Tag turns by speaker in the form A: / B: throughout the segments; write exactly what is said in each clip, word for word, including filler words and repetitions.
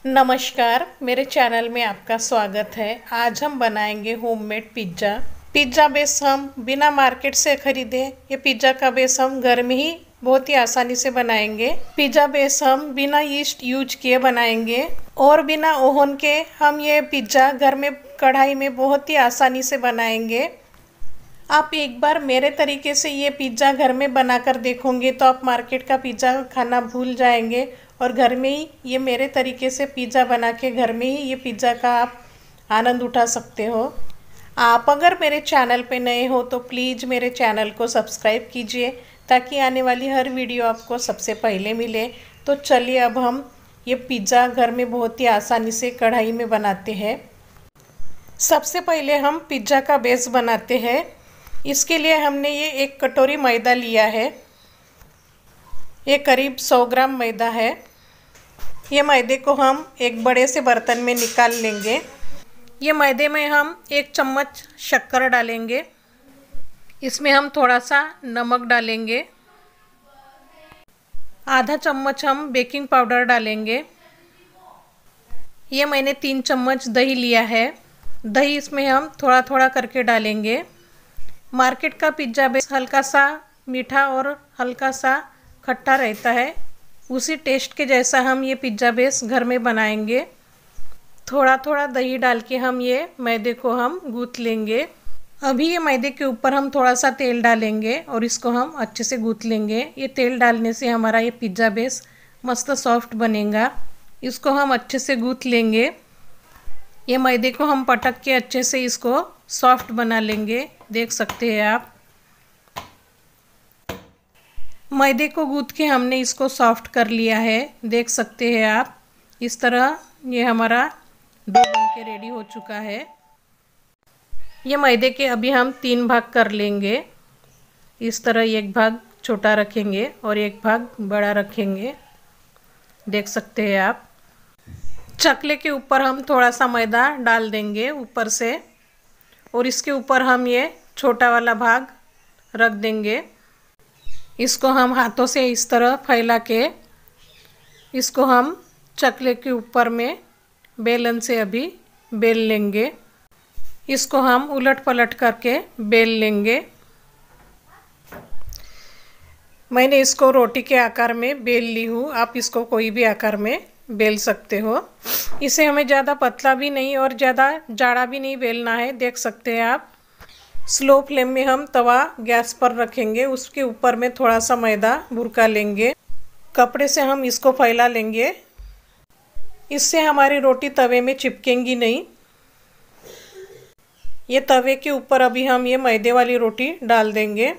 A: नमस्कार, मेरे चैनल में आपका स्वागत है। आज हम बनाएंगे होममेड पिज़्ज़ा। पिज़्ज़ा बेस हम बिना मार्केट से खरीदे, ये पिज़्ज़ा का बेस हम घर में ही बहुत ही आसानी से बनाएंगे। पिज़्ज़ा बेस हम बिना यीस्ट यूज किए बनाएंगे और बिना ओवन के हम ये पिज़्ज़ा घर में कढ़ाई में बहुत ही आसानी से बनाएंगे। आप एक बार मेरे तरीके से ये पिज़्ज़ा घर में बनाकर देखोगे तो आप मार्केट का पिज़्ज़ा खाना भूल जाएंगे और घर में ही ये मेरे तरीके से पिज़्ज़ा बना के घर में ही ये पिज़्ज़ा का आप आनंद उठा सकते हो। आप अगर मेरे चैनल पे नए हो तो प्लीज़ मेरे चैनल को सब्सक्राइब कीजिए ताकि आने वाली हर वीडियो आपको सबसे पहले मिले। तो चलिए अब हम ये पिज़्ज़ा घर में बहुत ही आसानी से कढ़ाई में बनाते हैं। सबसे पहले हम पिज़्ज़ा का बेस बनाते हैं। इसके लिए हमने ये एक कटोरी मैदा लिया है। ये करीब सौ ग्राम मैदा है। ये मैदे को हम एक बड़े से बर्तन में निकाल लेंगे। ये मैदे में हम एक चम्मच शक्कर डालेंगे। इसमें हम थोड़ा सा नमक डालेंगे। आधा चम्मच हम बेकिंग पाउडर डालेंगे। ये मैंने तीन चम्मच दही लिया है। दही इसमें हम थोड़ा थोड़ा करके डालेंगे। मार्केट का पिज़्ज़ा बेस हल्का सा मीठा और हल्का सा खट्टा रहता है, उसी टेस्ट के जैसा हम ये पिज़्ज़ा बेस घर में बनाएंगे। थोड़ा थोड़ा दही डाल के हम ये मैदे को हम गूँथ लेंगे। अभी ये मैदे के ऊपर हम थोड़ा सा तेल डालेंगे और इसको हम अच्छे से गूँथ लेंगे। ये तेल डालने से हमारा ये पिज़्ज़ा बेस मस्त सॉफ्ट बनेगा। इसको हम अच्छे से गूँथ लेंगे। ये मैदे को हम पटक के अच्छे से इसको सॉफ्ट बना लेंगे। देख सकते हैं आप, मैदे को गूँथ के हमने इसको सॉफ्ट कर लिया है। देख सकते हैं आप, इस तरह ये हमारा डो बन के रेडी हो चुका है। ये मैदे के अभी हम तीन भाग कर लेंगे। इस तरह एक भाग छोटा रखेंगे और एक भाग बड़ा रखेंगे। देख सकते हैं आप, चकले के ऊपर हम थोड़ा सा मैदा डाल देंगे ऊपर से और इसके ऊपर हम ये छोटा वाला भाग रख देंगे। इसको हम हाथों से इस तरह फैला के इसको हम चकले के ऊपर में बेलन से अभी बेल लेंगे। इसको हम उलट पलट करके बेल लेंगे। मैंने इसको रोटी के आकार में बेल ली हूँ। आप इसको कोई भी आकार में बेल सकते हो। इसे हमें ज़्यादा पतला भी नहीं और ज़्यादा जाड़ा भी नहीं बेलना है। देख सकते हैं आप, स्लो फ्लेम में हम तवा गैस पर रखेंगे। उसके ऊपर में थोड़ा सा मैदा बुरका लेंगे। कपड़े से हम इसको फैला लेंगे। इससे हमारी रोटी तवे में चिपकेंगी नहीं। ये तवे के ऊपर अभी हम ये मैदे वाली रोटी डाल देंगे।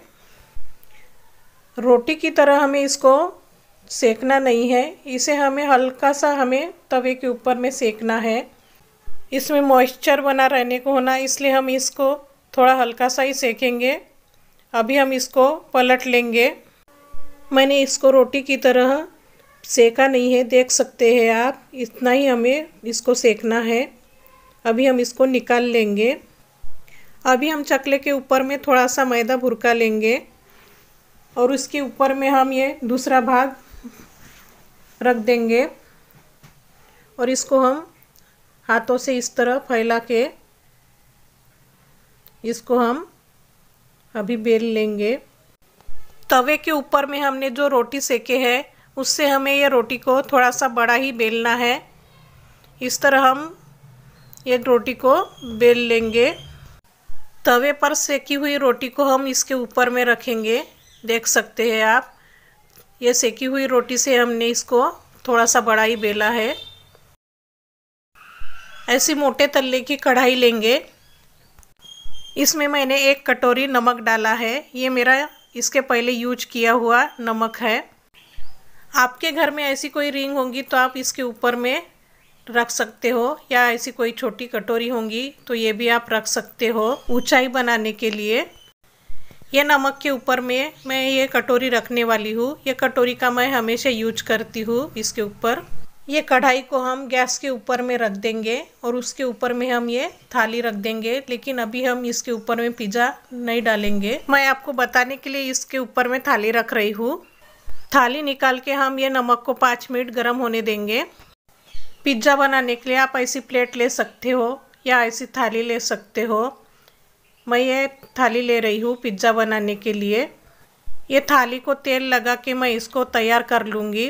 A: रोटी की तरह हमें इसको सेकना नहीं है, इसे हमें हल्का सा हमें तवे के ऊपर में सेकना है। इसमें मॉइस्चर बना रहने को होना, इसलिए हम इसको थोड़ा हल्का सा ही सेकेंगे। अभी हम इसको पलट लेंगे। मैंने इसको रोटी की तरह सेका नहीं है, देख सकते हैं आप, इतना ही हमें इसको सेकना है। अभी हम इसको निकाल लेंगे। अभी हम चकले के ऊपर में थोड़ा सा मैदा भुरका लेंगे और उसके ऊपर में हम ये दूसरा भाग रख देंगे और इसको हम हाथों से इस तरह फैला के इसको हम अभी बेल लेंगे। तवे के ऊपर में हमने जो रोटी सेके है उससे हमें ये रोटी को थोड़ा सा बड़ा ही बेलना है। इस तरह हम ये रोटी को बेल लेंगे। तवे पर सेकी हुई रोटी को हम इसके ऊपर में रखेंगे। देख सकते हैं आप, ये सेकी हुई रोटी से हमने इसको थोड़ा सा बड़ा ही बेला है। ऐसी मोटे तल्ले की कढ़ाई लेंगे। इसमें मैंने एक कटोरी नमक डाला है। ये मेरा इसके पहले यूज किया हुआ नमक है। आपके घर में ऐसी कोई रिंग होगी तो आप इसके ऊपर में रख सकते हो, या ऐसी कोई छोटी कटोरी होंगी तो ये भी आप रख सकते हो ऊंचाई बनाने के लिए। ये नमक के ऊपर में मैं ये कटोरी रखने वाली हूँ। ये कटोरी का मैं हमेशा यूज करती हूँ। इसके ऊपर ये कढ़ाई को हम गैस के ऊपर में रख देंगे और उसके ऊपर में हम ये थाली रख देंगे। लेकिन अभी हम इसके ऊपर में पिज़्ज़ा नहीं डालेंगे। मैं आपको बताने के लिए इसके ऊपर में थाली रख रही हूँ। थाली निकाल के हम ये नमक को पाँच मिनट गर्म होने देंगे। पिज़्ज़ा बनाने के लिए आप ऐसी प्लेट ले सकते हो या ऐसी थाली ले सकते हो। मैं ये थाली ले रही हूँ पिज़्ज़ा बनाने के लिए। ये थाली को तेल लगा के मैं इसको तैयार कर लूँगी।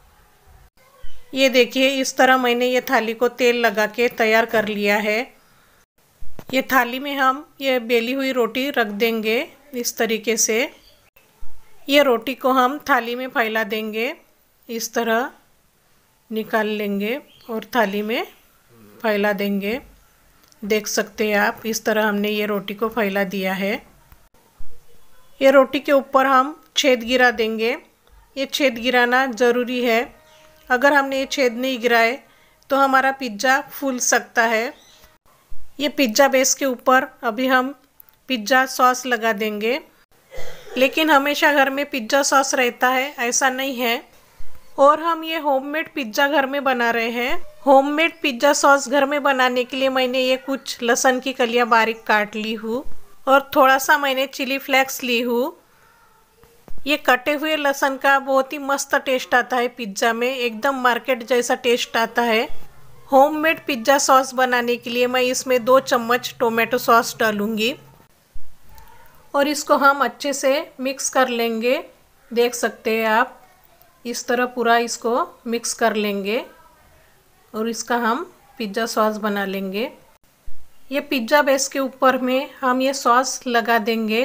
A: ये देखिए, इस तरह मैंने ये थाली को तेल लगा के तैयार कर लिया है। ये थाली में हम ये बेली हुई रोटी रख देंगे इस तरीके से। ये रोटी को हम थाली में फैला देंगे, इस तरह निकाल लेंगे और थाली में फैला देंगे। देख सकते हैं आप, इस तरह हमने ये रोटी को फैला दिया है। ये रोटी के ऊपर हम छेद गिरा देंगे। ये छेद गिराना ज़रूरी है। अगर हमने ये छेद नहीं गिराए तो हमारा पिज़्ज़ा फूल सकता है। ये पिज़्ज़ा बेस के ऊपर अभी हम पिज़्ज़ा सॉस लगा देंगे। लेकिन हमेशा घर में पिज़्ज़ा सॉस रहता है ऐसा नहीं है, और हम ये होममेड पिज़्ज़ा घर में बना रहे हैं। होममेड पिज़्ज़ा सॉस घर में बनाने के लिए मैंने ये कुछ लहसुन की कलियां बारीक काट ली हूँ और थोड़ा सा मैंने चिली फ्लेक्स ली हूँ। ये कटे हुए लहसुन का बहुत ही मस्त टेस्ट आता है पिज़्ज़ा में, एकदम मार्केट जैसा टेस्ट आता है। होममेड पिज़्ज़ा सॉस बनाने के लिए मैं इसमें दो चम्मच टोमेटो सॉस डालूँगी और इसको हम अच्छे से मिक्स कर लेंगे। देख सकते हैं आप, इस तरह पूरा इसको मिक्स कर लेंगे और इसका हम पिज़्ज़ा सॉस बना लेंगे। ये पिज़्ज़ा बेस के ऊपर में हम ये सॉस लगा देंगे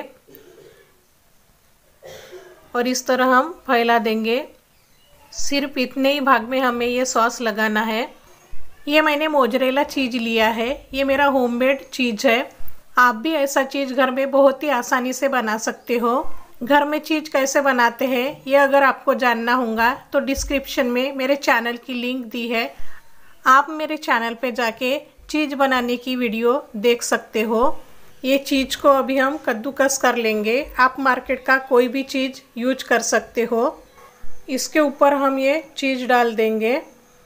A: और इस तरह हम फैला देंगे। सिर्फ इतने ही भाग में हमें ये सॉस लगाना है। ये मैंने मोज़रेला चीज़ लिया है, ये मेरा होममेड चीज़ है। आप भी ऐसा चीज़ घर में बहुत ही आसानी से बना सकते हो। घर में चीज़ कैसे बनाते हैं ये अगर आपको जानना होगा तो डिस्क्रिप्शन में मेरे चैनल की लिंक दी है, आप मेरे चैनल पे जाके चीज़ बनाने की वीडियो देख सकते हो। ये चीज़ को अभी हम कद्दूकस कर लेंगे। आप मार्केट का कोई भी चीज़ यूज कर सकते हो। इसके ऊपर हम ये चीज़ डाल देंगे।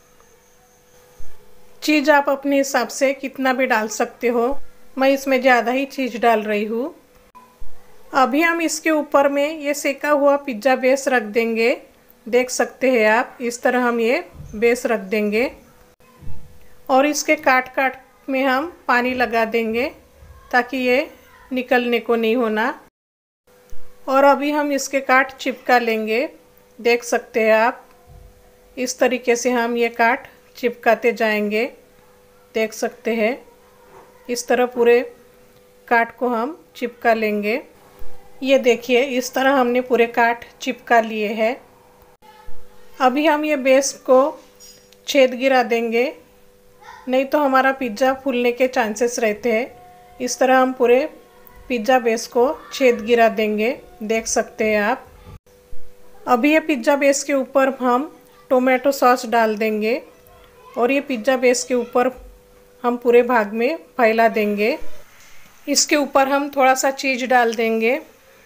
A: चीज़ आप अपने हिसाब से कितना भी डाल सकते हो, मैं इसमें ज़्यादा ही चीज़ डाल रही हूँ। अभी हम इसके ऊपर में ये सेका हुआ पिज़्ज़ा बेस रख देंगे। देख सकते हैं आप, इस तरह हम ये बेस रख देंगे और इसके काट काट में हम पानी लगा देंगे ताकि ये निकलने को नहीं होना। और अभी हम इसके काट चिपका लेंगे। देख सकते हैं आप, इस तरीके से हम ये काट चिपकाते जाएंगे। देख सकते हैं, इस तरह पूरे काट को हम चिपका लेंगे। ये देखिए, इस तरह हमने पूरे काट चिपका लिए हैं। अभी हम ये बेस को छेद गिरा देंगे, नहीं तो हमारा पिज़्ज़ा फूलने के चांसेस रहते हैं। इस तरह हम पूरे पिज़्ज़ा बेस को छेद गिरा देंगे। देख सकते हैं आप। अभी ये पिज़्ज़ा बेस के ऊपर हम टोमेटो सॉस डाल देंगे और ये पिज़्ज़ा बेस के ऊपर हम पूरे भाग में फैला देंगे। इसके ऊपर हम थोड़ा सा चीज़ डाल देंगे।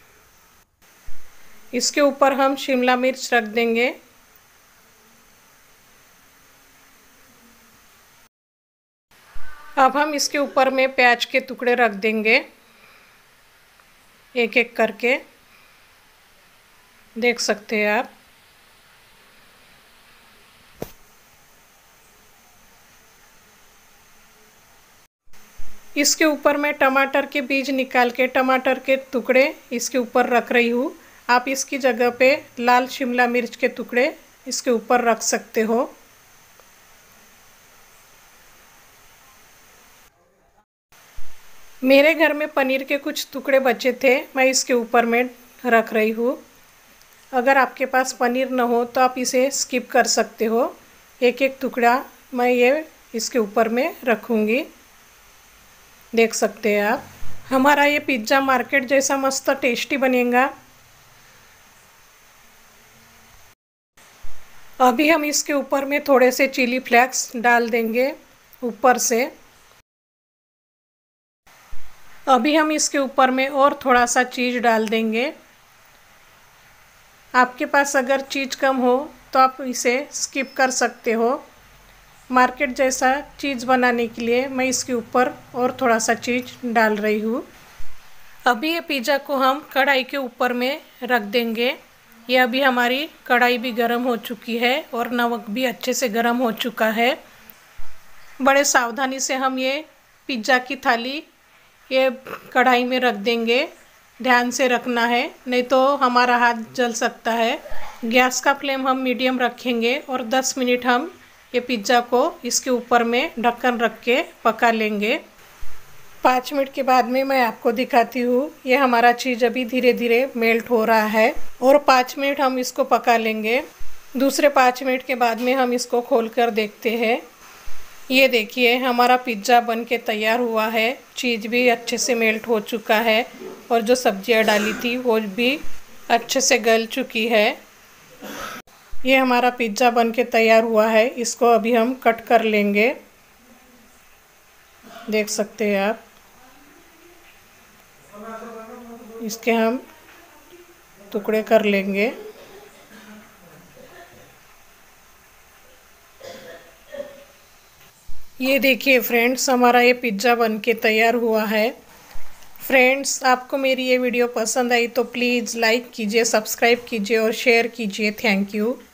A: इसके ऊपर हम शिमला मिर्च रख देंगे। अब हम इसके ऊपर में प्याज के टुकड़े रख देंगे एक एक करके। देख सकते हैं आप। इसके ऊपर मैं टमाटर के बीज निकाल के टमाटर के टुकड़े इसके ऊपर रख रही हूँ। आप इसकी जगह पे लाल शिमला मिर्च के टुकड़े इसके ऊपर रख सकते हो। मेरे घर में पनीर के कुछ टुकड़े बचे थे, मैं इसके ऊपर में रख रही हूँ। अगर आपके पास पनीर न हो तो आप इसे स्किप कर सकते हो। एक एक टुकड़ा मैं ये इसके ऊपर में रखूँगी। देख सकते हैं आप। हमारा ये पिज़्ज़ा मार्केट जैसा मस्त टेस्टी बनेगा। अभी हम इसके ऊपर में थोड़े से चिली फ्लेक्स डाल देंगे ऊपर से। अभी हम इसके ऊपर में और थोड़ा सा चीज़ डाल देंगे। आपके पास अगर चीज़ कम हो तो आप इसे स्किप कर सकते हो। मार्केट जैसा चीज़ बनाने के लिए मैं इसके ऊपर और थोड़ा सा चीज़ डाल रही हूँ। अभी ये पिज़्ज़ा को हम कढ़ाई के ऊपर में रख देंगे। ये अभी हमारी कढ़ाई भी गर्म हो चुकी है और नमक भी अच्छे से गर्म हो चुका है। बड़े सावधानी से हम ये पिज़्ज़ा की थाली ये कढ़ाई में रख देंगे। ध्यान से रखना है, नहीं तो हमारा हाथ जल सकता है। गैस का फ्लेम हम मीडियम रखेंगे और दस मिनट हम ये पिज़्ज़ा को इसके ऊपर में ढक्कन रख के पका लेंगे। पाँच मिनट के बाद में मैं आपको दिखाती हूँ। ये हमारा चीज़ अभी धीरे धीरे मेल्ट हो रहा है और पाँच मिनट हम इसको पका लेंगे। दूसरे पाँच मिनट के बाद में हम इसको खोल कर देखते हैं। ये देखिए हमारा पिज़्ज़ा बन के तैयार हुआ है। चीज़ भी अच्छे से मेल्ट हो चुका है और जो सब्जियां डाली थी वो भी अच्छे से गल चुकी है। ये हमारा पिज़्ज़ा बन के तैयार हुआ है। इसको अभी हम कट कर लेंगे। देख सकते हैं आप, इसके हम टुकड़े कर लेंगे। ये देखिए फ्रेंड्स, हमारा ये पिज़्ज़ा बन के तैयार हुआ है। फ्रेंड्स, आपको मेरी ये वीडियो पसंद आई तो प्लीज़ लाइक कीजिए, सब्सक्राइब कीजिए और शेयर कीजिए। Thank you.